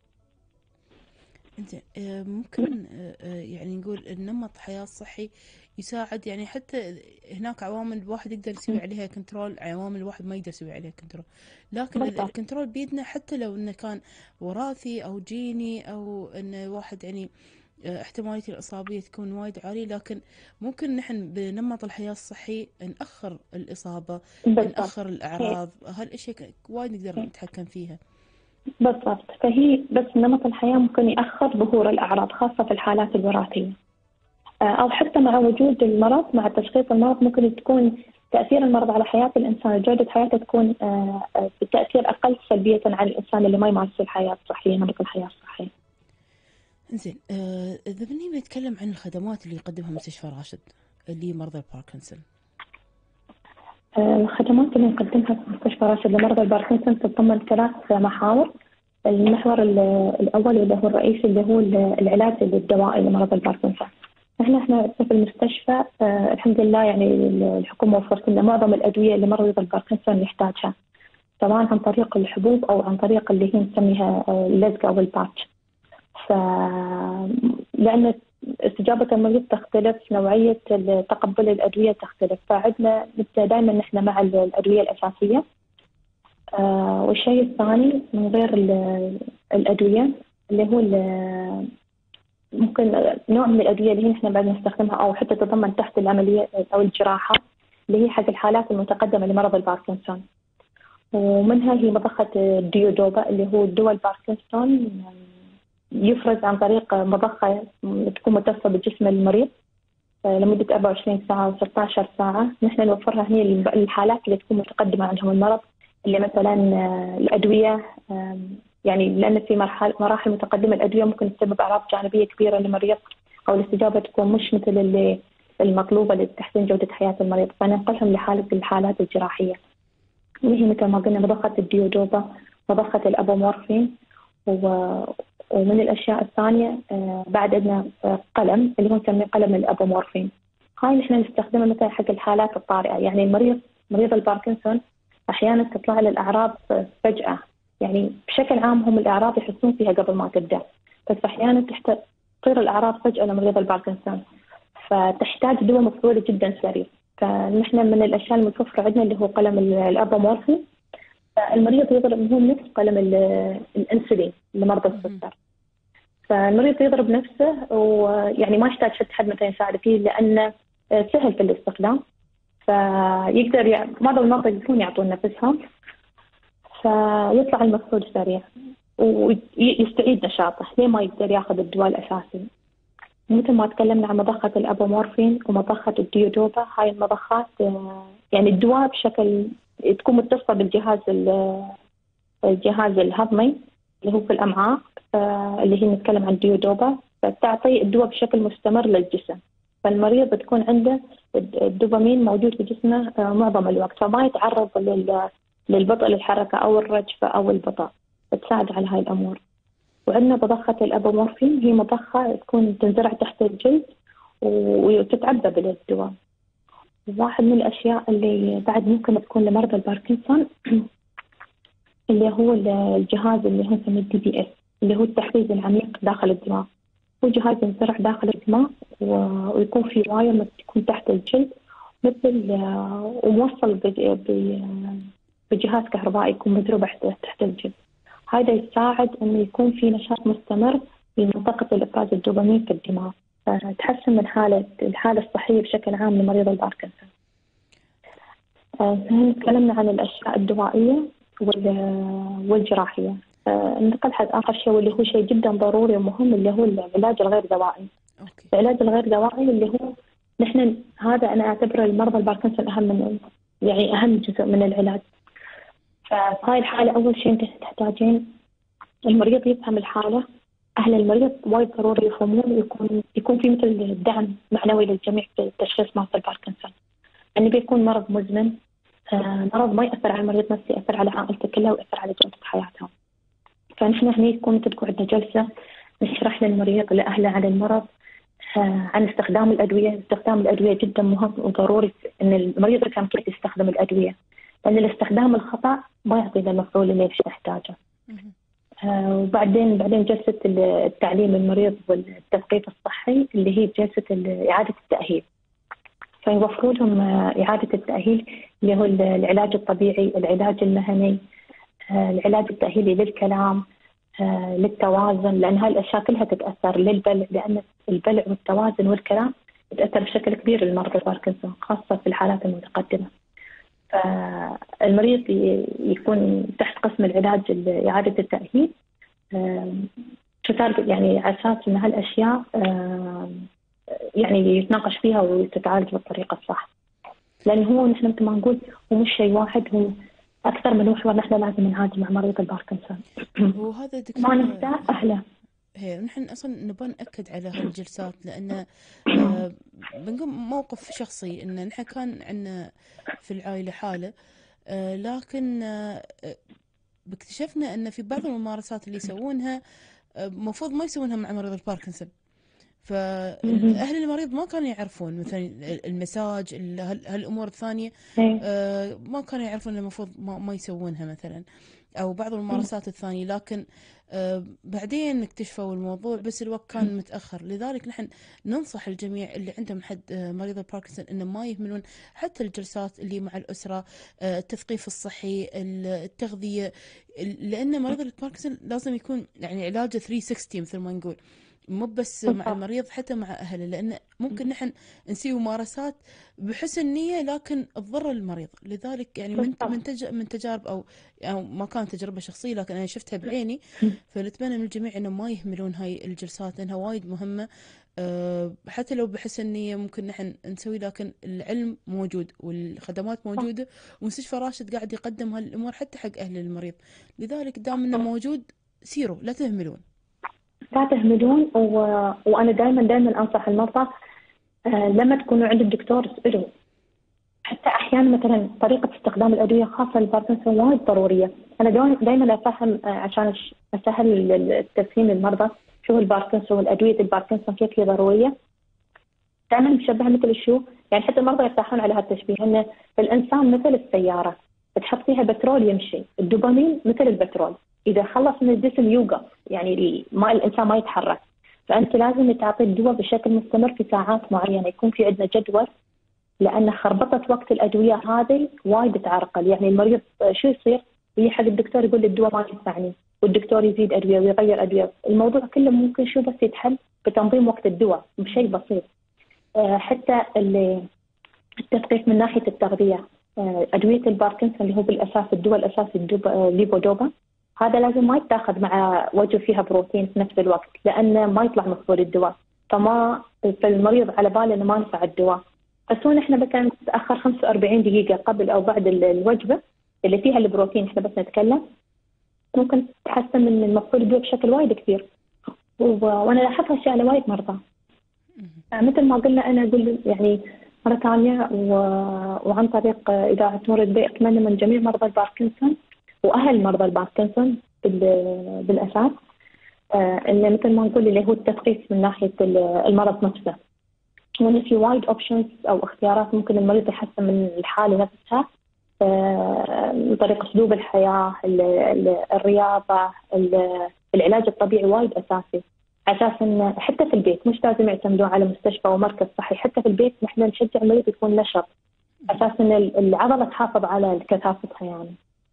إنزين، ممكن يعني نقول النمط حياة صحي يساعد، يعني حتى هناك عوامل الواحد يقدر يسوي عليها كنترول، عوامل الواحد ما يقدر يسوي عليها كنترول، لكن بالضبط. الكنترول بيدنا حتى لو انه كان وراثي او جيني، او انه واحد يعني احتمالية الإصابة تكون وايد عالية، لكن ممكن نحن بنمط الحياة الصحي نأخر الإصابة، بالضبط. نأخر الأعراض، هالأشياء وايد نقدر نتحكم فيها. بالضبط، فهي بس نمط الحياة ممكن يأخر ظهور الأعراض خاصة في الحالات الوراثية، أو حتى مع وجود المرض، مع تشخيص المرض ممكن تكون تأثير المرض على حياة الإنسان، جودة حياته تكون بتأثير أقل سلبية عن الإنسان اللي ما يمارس الحياة الصحية، نمط الحياة الصحي. زين، إذا بني نتكلم عن الخدمات اللي يقدمها مستشفى راشد لمرضى الباركنسون. الخدمات اللي نقدمها في مستشفى راشد لمرضى الباركنسون تتضمن 3 محاور. المحور الأول واللي هو الرئيسي اللي هو العلاج الدوائي لمرض الباركنسون. احنا في المستشفى الحمد لله، يعني الحكومة وفرت لنا معظم الأدوية اللي مريض الباركنسون يحتاجها، سواء عن طريق الحبوب أو عن طريق اللي هي نسميها اللزق أو الباتش. لأن استجابة المريض تختلف، نوعية تقبل الأدوية تختلف، فعندنا دائما نحن مع الأدوية الأساسية. والشيء الثاني من غير الأدوية اللي هو ممكن نوع من الأدوية اللي هي نحن بعد نستخدمها أو حتى تتضمن تحت العملية أو الجراحة، اللي هي حق الحالات المتقدمة لمرض الباركنسون. ومنها هي مضخة الديودوبا اللي هو دواء الباركنسون، يفرز عن طريق مضخة تكون متصلة بجسم المريض لمدة 24 ساعة و 16 ساعة. نحن نوفرها هي الحالات اللي تكون متقدمة عندهم المرض، اللي مثلا الأدوية، يعني لأن في مراحل متقدمة الأدوية ممكن تسبب أعراض جانبية كبيرة للمريض، أو الاستجابة تكون مش مثل اللي المطلوبة لتحسين جودة حياة المريض، فننقلهم الحالات الجراحية، وهي مثل ما قلنا مضخة الديودوبا، مضخة الأبومورفين. ومن الأشياء الثانية بعد عندنا قلم اللي هو نسميه قلم الأبومورفين. هاي نحن نستخدمه مثلا حق الحالات الطارئة، يعني مريض الباركنسون أحيانا تطلع له الأعراض فجأة، يعني بشكل عام هم الأعراض يحسون فيها قبل ما تبدأ، بس أحيانا تصير الأعراض فجأة لمريض الباركنسون، فتحتاج دواء مفعول جدا سريع. فنحن من الأشياء المتوفرة عندنا اللي هو قلم الأبومورفين. فالمريض يضرب، هو نفس قلم الأنسولين لمرضى السكر، فالمريض يضرب نفسه، ويعني ما يحتاج حد مثلا يساعد فيه لأنه سهل في الاستخدام، فيقدر معظم المرضى يقدرون يعطون نفسهم، فيطلع المفعول سريع ويستعيد نشاطه ليه ما يقدر ياخذ الدواء الأساسي. مثل ما تكلمنا عن مضخة الأبومورفين ومضخة الديودوبا، هاي المضخات يعني الدواء بشكل تكون متصلة الجهاز الهضمي اللي هو في الأمعاء، اللي هي نتكلم عن الديودوبا، فتعطي الدواء بشكل مستمر للجسم، فالمريض بتكون عنده الدوبامين موجود في جسمه معظم الوقت، فما يتعرض للبطء للحركة أو الرجفة أو البطء، بتساعد على هاي الأمور. وعندنا مضخة الأبومورفين، هي مضخة تكون تنزرع تحت الجلد وتتعبى بالدواء. واحد من الأشياء اللي بعد ممكن تكون لمرضى الباركنسون اللي هو الجهاز اللي هو نسميه DBS، اللي هو التحفيز العميق داخل الدماغ. هو جهاز ينزرع داخل الدماغ ويكون في واير تكون تحت الجلد مثل وموصل بجهاز كهربائي يكون مضروب تحت الجلد. هذا يساعد إنه يكون في نشاط مستمر لمنطقة الإفراز الدوبامين في الدماغ، تحسن من الحالة الصحية بشكل عام لمريض الباركنسون. تكلمنا عن الأشياء الدوائية والجراحية. ننتقل حق آخر شيء واللي هو شيء جدا ضروري ومهم، اللي هو العلاج الغير دوائي. العلاج الغير دوائي اللي هو نحن هذا أنا أعتبره المرضى الباركنسون أهم جزء من العلاج. فهاي الحالة أول شيء أنت تحتاجين المريض يفهم الحالة، أهل المريض وايد ضروري يفهمون، يكون في مثل دعم معنوي للجميع في تشخيص مرض الباركنسون. يعني بيكون مرض مزمن، مرض ما يأثر على المريض نفسه، يأثر على عائلته كلها ويأثر على جودة حياتهم. فنحن هنا يكون تكون عندنا جلسة نشرح للمريض لأهله عن المرض، عن استخدام الأدوية. استخدام الأدوية جدا مهم وضروري إن المريض يفهم كيف يستخدم الأدوية، لأن الاستخدام الخطأ ما يعطينا المفعول اللي نحتاجه. وبعدين جلسة التعليم المريض والتثقيف الصحي اللي هي جلسة إعادة التأهيل. فيوفروا لهم إعادة التأهيل اللي هو العلاج الطبيعي، العلاج المهني، العلاج التأهيلي للكلام، للتوازن، لأن هاي الأشياء كلها تتأثر للبلع، لأن البلع والتوازن والكلام تتأثر بشكل كبير للمرضى الباركنسون خاصة في الحالات المتقدمة. فالمريض يكون تحت قسم العلاج إعادة التأهيل، يعني على أساس أن هالأشياء يعني يتناقش فيها وتتعالج بالطريقة الصح. لأن هو نحن مثل ما نقول هو مش شيء واحد، هو أكثر من محور نحن لازم نعالج مع مريض الباركنسون. وهذا دكتور ما ننسى أهله. نحن أصلا نبغى نأكد على هالجلسات، لأن بنقول موقف شخصي إن نحن كان عندنا في العائلة حالة، لكن اكتشفنا أن في بعض الممارسات اللي يسوونها مفروض ما يسوونها مع مريض الباركنسون. فأهل المريض ما كانوا يعرفون مثلا المساج هالأمور الثانية، ما كانوا يعرفون المفروض ما يسوونها مثلا، أو بعض الممارسات الثانية. لكن بعدين اكتشفوا الموضوع، بس الوقت كان متأخر. لذلك نحن ننصح الجميع اللي عندهم حد مريض الباركنسون إنه ما يهملون حتى الجلسات اللي مع الأسرة، التثقيف الصحي، التغذية، لأن مريض الباركنسون لازم يكون يعني علاجه 360 مثل ما نقول، مو بس مع المريض حتى مع أهله، لأن ممكن نحن نسوي ممارسات بحسن نية لكن تضر المريض. لذلك يعني من تجارب أو ما كانت تجربة شخصية لكن أنا شفتها بعيني، فنتمنى من الجميع إنه ما يهملون هاي الجلسات لأنها وايد مهمة. حتى لو بحسن نية ممكن نحن نسوي، لكن العلم موجود والخدمات موجودة، ومستشفى راشد قاعد يقدم هالأمور حتى حق أهل المريض. لذلك دام إنه موجود سيروا، لا تهملون. لا تهملون. وأنا دائما أنصح المرضى لما تكونوا عند الدكتور اسألوا. حتى أحيانا مثلا طريقة استخدام الأدوية خاصة للباركنسون وايد ضرورية. أنا دائما أفهم عشان أسهل التفهيم للمرضى شو الباركنسون والأدوية الباركنسون كيف هي ضرورية. دائما مشبهة مثل شو، يعني حتى المرضى يرتاحون على هالتشبيه، إن الإنسان مثل السيارة تحط فيها بترول يمشي، الدوبامين مثل البترول، إذا خلص من الجسم يوقف، يعني الإنسان ما يتحرك. فأنت لازم تعطي الدواء بشكل مستمر في ساعات معينة، يكون في عندنا جدول، لأن خربطة وقت الأدوية هذه وايد تعرقل. يعني المريض شو يصير؟ يجي حق الدكتور يقول الدواء ما ينفعني، والدكتور يزيد أدوية ويغير أدوية. الموضوع كله ممكن شو بس يتحل بتنظيم وقت الدواء بشيء بسيط. حتى التثقيف من ناحية التغذية، أدوية الباركنسون اللي هو بالأساس الدواء الأساسي ليفودوبا، هذا لازم ما يتاخذ مع وجبة فيها بروتين في نفس الوقت، لأنه ما يطلع مفعول الدواء، فالمريض على باله إنه ما نفع الدواء. بس هو نحن مثلا نتأخر 45 دقيقة قبل أو بعد الوجبة اللي فيها البروتين، إحنا بس نتكلم، ممكن تحسن من مفعول الدواء بشكل وايد كبير. وأنا لاحظت هالشيء على وايد مرضى. مثل ما قلنا أنا أقول يعني مرة ثانية وعن طريق إذاعة نور البيئة، أتمنى من جميع مرضى الباركنسون وأهل مرضى الباركنسون بالأساس إن مثل ما نقول اللي هو التثقيف من ناحية المرض نفسه، وإن في وايد أوبشنز أو اختيارات ممكن المريض يحسن من الحالة نفسها من طريق أسلوب الحياة، الرياضة، العلاج الطبيعي وايد أساسي. أساسا حتى في البيت مش لازم يعتمدوا على مستشفى ومركز صحي، حتى في البيت نحن نشجع المريض يكون نشط، أساسا العضلة تحافظ على كثافتها يعني.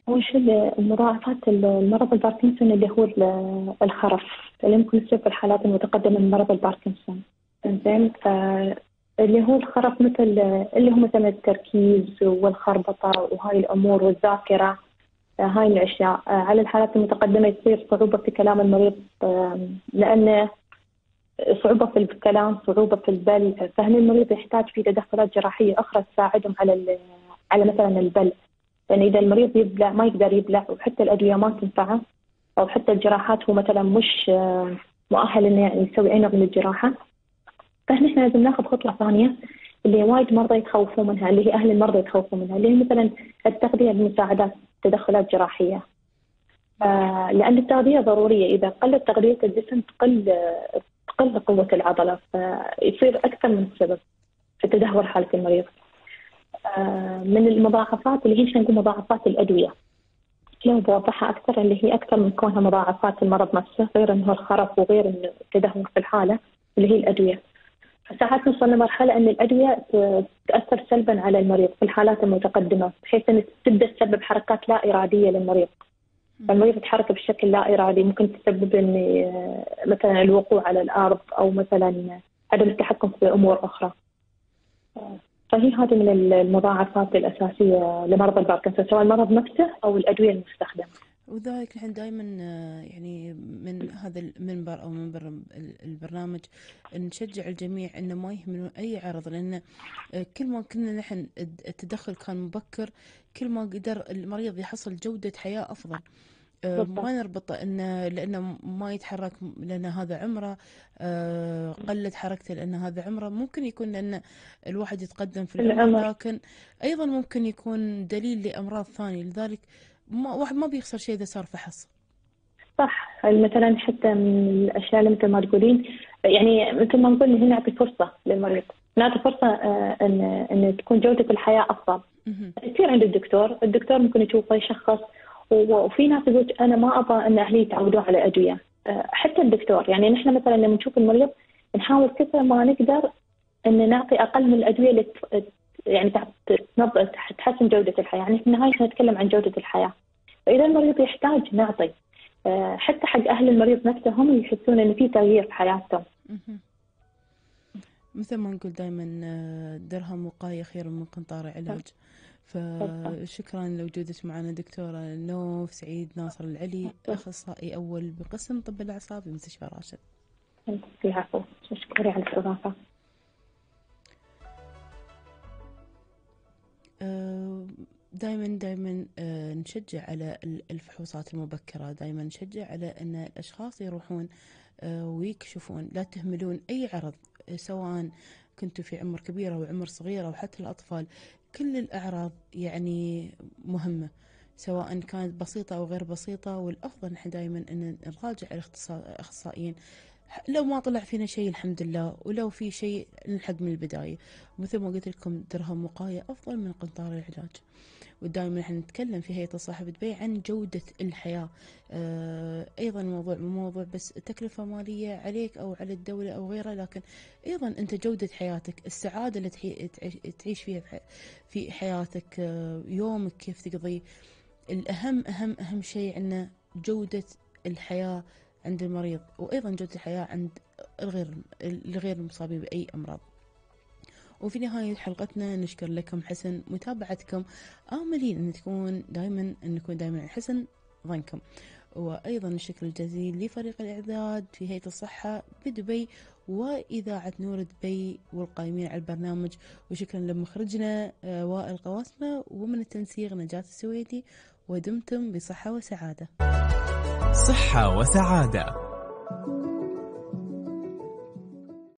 أول شيء مضاعفات المرض الباركنسون اللي هو الخرف اللي ممكن يصير في الحالات المتقدمة من مرض الباركنسون. إنزين، اللي هو الخرف مثل اللي هو مثلا التركيز والخربطة وهاي الأمور والذاكرة. هاي الأشياء على الحالات المتقدمة يصير صعوبة في كلام المريض، لأن صعوبة في الكلام، صعوبة في البلع، فهنا المريض يحتاج في تدخلات جراحية أخرى تساعدهم على مثلا البلع. يعني إذا المريض يبلع ما يقدر يبلع وحتى الأدوية ما تنفعه، أو حتى الجراحات هو مثلا مش مؤهل إنه يعني يسوي أي نوع من الجراحة، فإحنا لازم ناخذ خطوة ثانية اللي وايد مرضى يتخوفون منها، اللي هي أهل المرضى يتخوفون منها، اللي هي مثلا التغذية بمساعدات تدخلات جراحية. لأن التغذية ضرورية، إذا قلت تغذية الجسم تقل قوة العضلة، فيصير أكثر من سبب في تدهور حالة المريض. من المضاعفات اللي هي نقول مضاعفات الأدوية، لو بوضحها أكثر، اللي هي أكثر من كونها مضاعفات المرض نفسه، غير إنه الخرف وغير إنه التدهور في الحالة اللي هي الأدوية. فساعات نوصل لمرحلة أن الأدوية تأثر سلبا على المريض في الحالات المتقدمة، بحيث أن تبدأ تسبب حركات لا إرادية للمريض. فالمريض يتحرك بشكل لا إرادي، ممكن تسبب أن مثلا الوقوع على الأرض، أو مثلا عدم التحكم في أمور أخرى. فهي هذه من المضاعفات الأساسية لمرض الباركنسون، سواء المرض نفسه أو الأدوية المستخدمة. وذلك نحن دائما يعني من هذا المنبر أو منبر البرنامج نشجع الجميع أنه ما يهملون أي عرض، لأن كل ما كنا نحن التدخل كان مبكر، كل ما قدر المريض يحصل جودة حياة أفضل. ما نربط لأنه ما يتحرك لأن هذا عمره، قلت حركته لأن هذا عمره. ممكن يكون لأن الواحد يتقدم في العمر، لكن أيضا ممكن يكون دليل لأمراض ثانية. لذلك واحد ما بيخسر شيء إذا صار فحص. صح، مثلا حتى من الأشياء اللي مثل ما تقولين، يعني مثل ما نقول هنا نعطي فرصة للمريض، نعطي فرصة أن تكون جودة الحياة أفضل. يصير عند الدكتور ممكن يشوفه يشخص، وفي ناس تقول أنا ما أبغى أن أهلي يتعودوا على أدوية. حتى الدكتور، يعني نحن مثلا لما نشوف المريض نحاول كثر ما نقدر أن نعطي أقل من الأدوية اللي يعني تحسن جودة الحياة. يعني في النهاية نتكلم عن جودة الحياة، فإذا المريض يحتاج نعطي، حتى حق أهل المريض نفسهم يحسون إن في تغيير في حياتهم. مثل ما نقول دائما درهم وقاية خير من قنطار علاج. فشكرا لوجودك معنا دكتورة نوف سعيد ناصر العلي، أخصائي أول بقسم طب الأعصاب بمستشفى راشد. العفو، شكرا على الاستضافة. دائما نشجع على الفحوصات المبكرة، دائما نشجع على أن الأشخاص يروحون ويكشفون. لا تهملون أي عرض، سواء كنتوا في عمر كبير أو عمر صغير أو حتى الأطفال. كل الأعراض يعني مهمة، سواء كانت بسيطة أو غير بسيطة. والأفضل نحن دائما أن نراجع الأخصائيين. لو ما طلع فينا شيء الحمد لله، ولو في شيء نلحق من البداية. مثل ما قلت لكم درهم وقاية أفضل من قنطار العلاج. ودائما نحن نتكلم في هيئة الصحة الدبي عن جودة الحياة. أيضا موضوع بس تكلفة مالية عليك أو على الدولة أو غيرها، لكن أيضا أنت جودة حياتك، السعادة اللي تعيش فيها في حياتك، يومك كيف تقضي. الأهم أهم شيء عندنا جودة الحياة عند المريض، وأيضا جودة الحياة عند الغير المصابين بأي أمراض. وفي نهاية حلقتنا نشكر لكم حسن متابعتكم، آملين أن نكون دائما حسن ظنكم. وأيضا الشكر الجزيل لفريق الإعداد في هيئة الصحة بدبي وإذاعة نور دبي والقائمين على البرنامج. وشكرا لمخرجنا وائل قواسمة، ومن التنسيق نجاة السويدي. ودمتم بصحة وسعادة. صحة وسعادة.